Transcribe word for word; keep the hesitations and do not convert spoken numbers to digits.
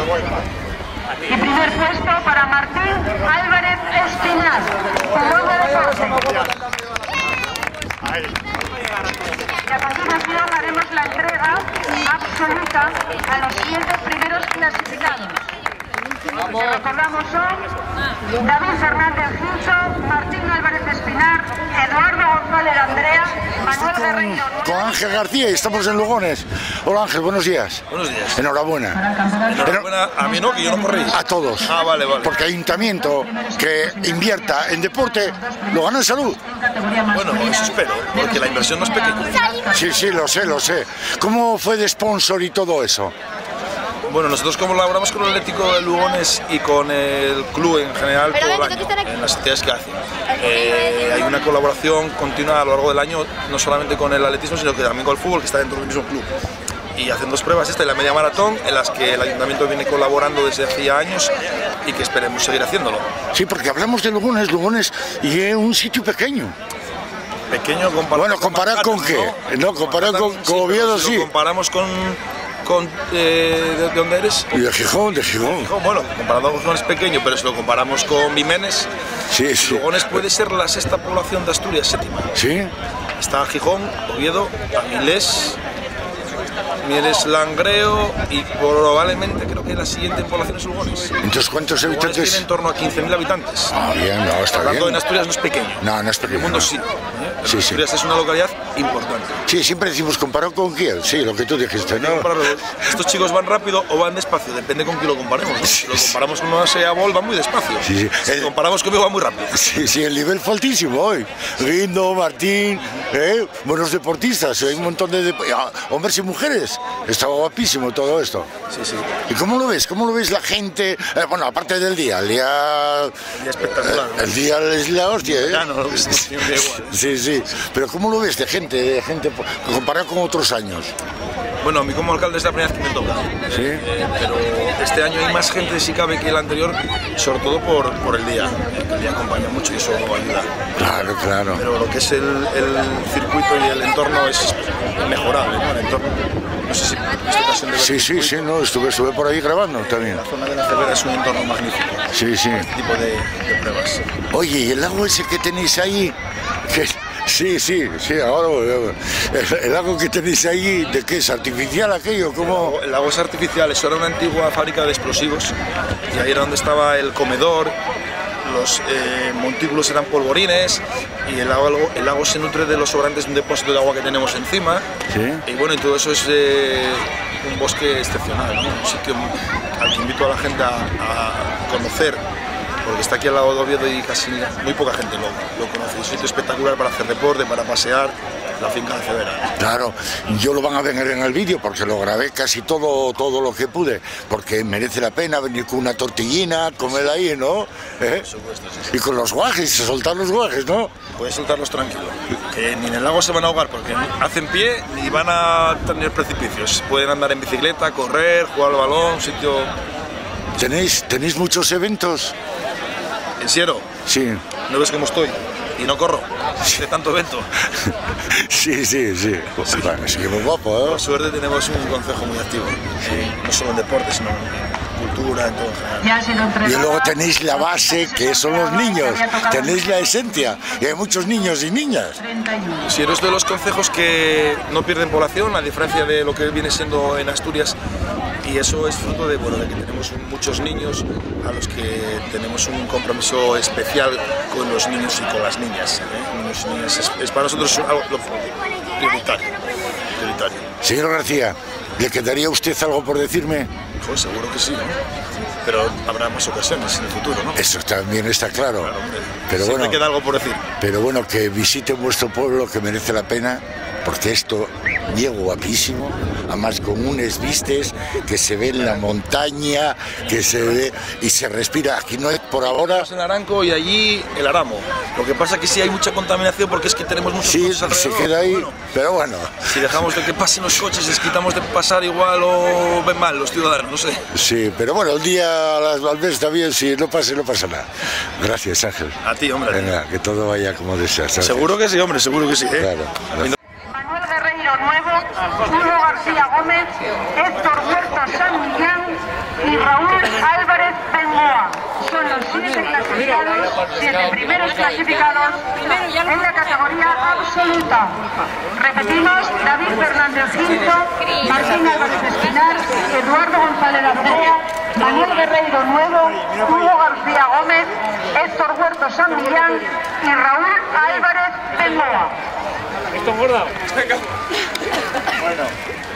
Y primer puesto para Martín Álvarez Espinar, nuevo deporte. Y a continuación haremos la entrega absoluta a los siguientes primeros clasificados. Que recordamos son David Fernández Hincho, Martín Álvarez Espinar, Eduardo González Andrea, Manuel Guerreiro. Con Ángel García y estamos en Lugones. Hola Ángel, buenos días. Buenos días. Enhorabuena. Enhorabuena a mí no, que yo no corrí. A todos. Ah, vale, vale. Porque ayuntamiento que invierta en deporte lo gana en salud. Bueno, eso espero, porque la inversión no es pequeña. Sí, sí, lo sé, lo sé. ¿Cómo fue de sponsor y todo eso? Bueno, nosotros colaboramos con el Atlético de Lugones y con el club en general todo el año, en las actividades que hacen. Eh, hay una colaboración continua a lo largo del año, no solamente con el atletismo, sino que también con el fútbol, que está dentro del mismo club. Y hacen dos pruebas, esta y la media maratón, en las que el ayuntamiento viene colaborando desde hacía años y que esperemos seguir haciéndolo. Sí, porque hablamos de Lugones, Lugones y es un sitio pequeño. Pequeño comparado Bueno, ¿comparar con, con qué? No, no comparado con, con Oviedo, sí. Si lo comparamos con... Con, eh, ¿de, ¿De dónde eres? Y de Gijón, de Gijón. Gijón. Bueno, comparado con Gijón es pequeño, pero si lo comparamos con Vimenes, sí, sí. Lugones puede ser la sexta población de Asturias, séptima. Sí. Está Gijón, Oviedo, Avilés, Mieres Langreo y probablemente creo que la siguiente población es Lugones. Entonces, ¿cuántos habitantes? Lugones tiene en torno a quince mil habitantes. Ah, bien, no, está bien. Hablando en Asturias no es pequeño. No, no es pequeño. En el mundo no. sí. ¿eh? Sí, Asturias sí. es una localidad importante. Sí, siempre decimos comparado con quién. Sí, lo que tú dijiste, ¿no? Estos chicos van rápido o van despacio, depende con quién lo comparemos, ¿no? Si lo comparamos con una Sea Bol, va muy despacio. Sí, sí. Si el... comparamos conmigo, va muy rápido. Sí, sí, el nivel fue altísimo hoy. Guindo, Martín, ¿eh? Buenos deportistas, hay un montón de... Dep... hombres y mujeres. Estaba guapísimo todo esto. Sí, sí. ¿Y cómo lo ves? ¿Cómo lo ves la gente? Eh, bueno, aparte del día, el día... El día espectacular. El, el día es la hostia, ¿eh? Ya no, no, siempre igual. Sí, sí. Pero ¿cómo lo ves de gente, de gente comparado con otros años? Bueno, a mí como alcalde es la primera vez que me toca. Sí. Eh, pero este año hay más gente, si cabe, que el anterior, sobre todo por, por el día. El día acompaña mucho y eso ayuda. Claro, claro. Pero lo que es el, el circuito y el entorno es mejorable, ¿no? El entorno. No sé si en esta ocasión de Sí, sí, sí, no, estuve, estuve por ahí grabando también. La zona de la Cervera es un entorno magnífico. Sí, sí. Este tipo de, de pruebas. Oye, ¿y el lago ese que tenéis ahí? Que... Sí, sí, sí, ahora el, el lago que tenéis ahí, ¿de qué es? ¿Artificial aquello? ¿Cómo? El lago, el lago es artificial, eso era una antigua fábrica de explosivos y ahí era donde estaba el comedor, los eh, montículos eran polvorines y el lago, el lago se nutre de los sobrantes de un depósito de agua que tenemos encima. ¿Sí? Y bueno, y todo eso es eh, un bosque excepcional, ¿no? Un sitio al que invito a la gente a, a conocer. Porque está aquí al lado de Oviedo y casi muy poca gente lo, lo conoce. Es un sitio espectacular para hacer deporte, para pasear, la finca de Cervera. Claro, yo lo van a ver en el vídeo porque lo grabé casi todo, todo lo que pude, porque merece la pena venir con una tortillina, comer ahí, ¿no? ¿Eh? Por supuesto, sí, sí. Y con los guajes, soltar los guajes, ¿no? Puedes soltarlos tranquilo, que ni en el lago se van a ahogar porque hacen pie ni van a tener precipicios. Pueden andar en bicicleta, correr, jugar al balón, un sitio... ¿Tenéis, ¿Tenéis muchos eventos? ¿En serio? Sí. ¿No ves cómo estoy? Y no corro, de tanto evento. Sí, sí, sí. Sí. Bueno, sí, muy guapo, ¿eh? Por suerte tenemos un concejo muy activo. Sí. No solo en deporte, sino en cultura, en todo en general. Y luego tenéis la base, que son los niños. Tenéis la esencia. Y hay muchos niños y niñas. Si eres de los concejos que no pierden población, a diferencia de lo que viene siendo en Asturias, y eso es fruto de, bueno, de que tenemos muchos niños a los que tenemos un compromiso especial con los niños y con las niñas. ¿eh? Niños y niñas es, es para nosotros algo prioritario, prioritario. Señor García, ¿le quedaría a usted algo por decirme? Pues seguro que sí, ¿no? Pero habrá más ocasiones en el futuro, ¿no? Eso también está claro. Claro, pero siempre bueno, queda algo por decir. Pero bueno, que visiten vuestro pueblo, que merece la pena, porque esto llega guapísimo, además con unas vistas que se ve en la montaña, que se ve y se respira. Aquí no es por ahora. Estamos en Aranco y allí el Aramo. Lo que pasa es que sí hay mucha contaminación porque es que tenemos muchos sí, coches alrededor. Se queda ahí, bueno, pero bueno. Si dejamos de que pasen los coches, les quitamos de pasar igual o ven mal los ciudadanos, no sé. Sí, pero bueno, el día a las Valves está bien, si no pase, no pasa nada. Gracias, Ángel. A ti, hombre. Venga, que todo vaya como deseas. Seguro que sí, hombre, seguro que sí, ¿eh? Claro. Gracias. Manuel Guerreiro nuevo, Hugo García Gómez, Héctor Huerta San Millán y Raúl Álvarez Bengoa. Son los siete clasificados, siete primeros clasificados en la categoría absoluta. Repetimos: David Fernández Quinto, Martín Álvarez Espinar, Eduardo González Arcea, Manuel Guerreiro Nuevo, Hugo García Gómez, Héctor Huerta San Millán y Raúl Álvarez Bengoa. ¿Esto engorda? Bueno.